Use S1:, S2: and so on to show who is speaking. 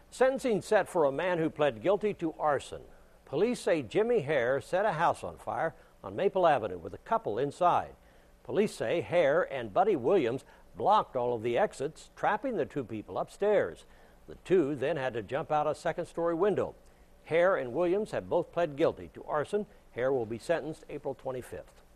S1: Sentencing set for a man who pled guilty to arson. Police say Jimmy Hare set a house on fire on Maple Avenue with a couple inside. Police say Hare and Buddy Williams blocked all of the exits, trapping the two people upstairs. The two then had to jump out a second-story window. Hare and Williams have both pled guilty to arson. Hare will be sentenced April 25th.